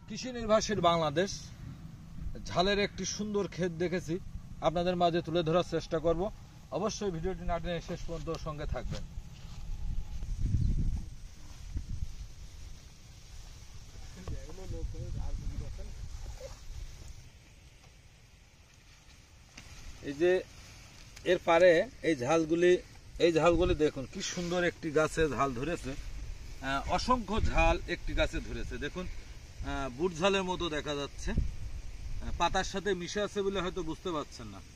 কৃষি নির্ভরশীল বাংলাদেশ ঝালের একটি সুন্দর ক্ষেত দেখেছি, আপনাদের মাঝে তুলে ধরার চেষ্টা করব। অবশ্যই ভিডিওটি না টেনে শেষ পর্যন্ত সঙ্গে থাকবেন। এই যে এর পারে এই ঝালগুলি দেখুন কি সুন্দর, একটি গাছে ঝাল ধরেছে, অসংখ্য ঝাল একটি গাছে ধরেছে। দেখুন বুট ঝালের মতো দেখা যাচ্ছে, পাতার সাথে মিশে আছে বলে হয়তো বুঝতে পারছেন না।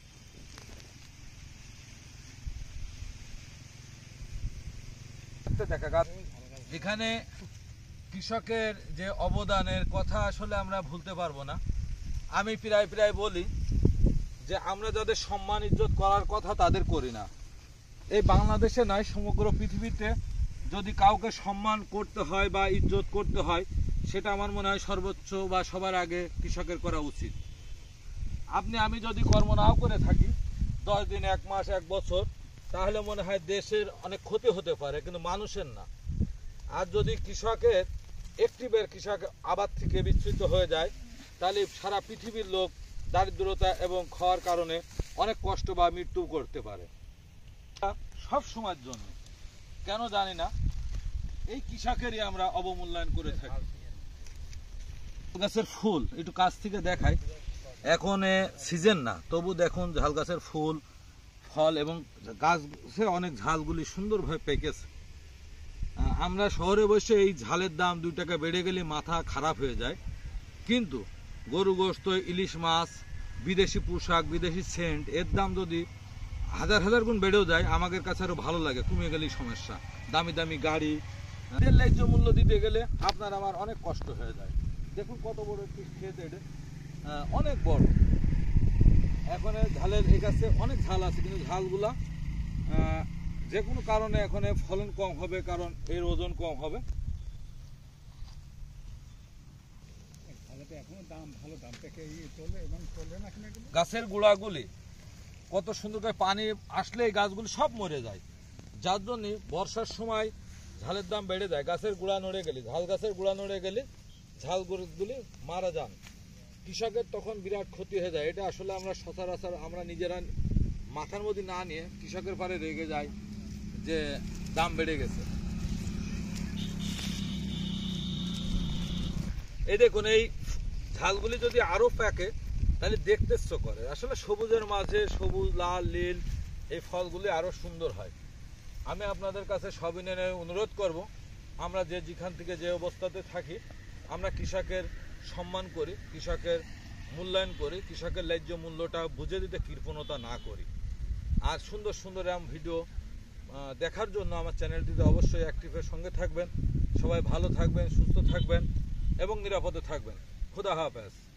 এখানে কৃষকের যে অবদানের কথা আসলে আমরা ভুলতে পারবো না। আমি প্রায় বলি যে আমরা যাদের সম্মান ইজ্জত করার কথা তাদের করি না। এই বাংলাদেশে নয়, সমগ্র পৃথিবীতে যদি কাউকে সম্মান করতে হয় বা ইজ্জত করতে হয়, সেটা আমার মনে হয় সর্বোচ্চ বা সবার আগে কৃষকের করা উচিত। আমি যদি কর্ম নাও করে থাকি 10 দিন, 1 মাস, 1 বছর, তাহলে মনে হয় দেশের অনেক ক্ষতি হতে পারে, কিন্তু মানুষের না। আর যদি কৃষকের একটিবার কৃষক আবাদ থেকে বিচ্যুত হয়ে যায়, তাহলে সারা পৃথিবীর লোক দারিদ্রতা এবং খাওয়ার কারণে অনেক কষ্ট বা মৃত্যু করতে পারে। সব সময়ের জন্য কেন জানি না এই কৃষকেরই আমরা অবমূল্যায়ন করে থাকি। গাছের ফুল একটু কাছ থেকে দেখাই, এখন সিজন না, তবু দেখুন ঝাল গাছের ফুল ফল এবং গাছে অনেক ঝালগুলি সুন্দরভাবে পেকেছে। আমরা শহরে বসে এই ঝালের দাম 2 টাকা বেড়ে গেলে মাথা খারাপ হয়ে যায়, কিন্তু গরু গোশত, ইলিশ মাছ, বিদেশি পোশাক, বিদেশি সেন্ট এর দাম যদি হাজার গুণ বেড়েও যায়, আমাদের কাছে আরো ভালো লাগে। কমে গেলেই সমস্যা, দামি গাড়ি, ন্যায্য মূল্য দিতে গেলে আপনার আমার অনেক কষ্ট হয়ে যায়। দেখুন কত বড় একটি ক্ষেত, এটা অনেক বড়। এখন ঝালের এই গাছে অনেক ঝাল আছে, কিন্তু ঝালগুলা যে কোনো কারণে এখন ফলন কম হবে, কারণ এর ওজন কম হবে। গাছের গোড়াগুলি কত সুন্দর করে পানি আসলে এই গাছগুলি সব মরে যায়, যার জন্য বর্ষার সময় ঝালের দাম বেড়ে যায়। গাছের গোড়া নড়ে গেলে, ঝাল গাছের গোড়া নড়ে গেলে ঝাল গাছগুলি মারা যান, কৃষকের তখন বিরাট ক্ষতি হয়ে যায়। এটা আসলে আমরা সচরাচর আমরা নিজেরা মাথার মধ্যে না নিয়ে কৃষকের পারে রেগে যায় যে দাম বেড়ে গেছে। এই দেখুন এই ঝালগুলি যদি আরো প্যাকে তাহলে দেখতে ইচ্ছে করে। আসলে সবুজের মাঝে সবুজ, লাল, নীল এই ফলগুলি আরো সুন্দর হয়। আমি আপনাদের কাছে সবিনয়ে অনুরোধ করব, আমরা যেখান থেকে যে অবস্থাতে থাকি, আমরা কৃষকের সম্মান করি, কৃষকের মূল্যায়ন করি, কৃষকের ন্যায্য মূল্যটা বুঝে দিতে কৃপণতা না করি। আর সুন্দর এরকম ভিডিও দেখার জন্য আমার চ্যানেলটিতে অবশ্যই অ্যাক্টিভের সঙ্গে থাকবেন। সবাই ভালো থাকবেন, সুস্থ থাকবেন এবং নিরাপদে থাকবেন। খুদা হাফেজ।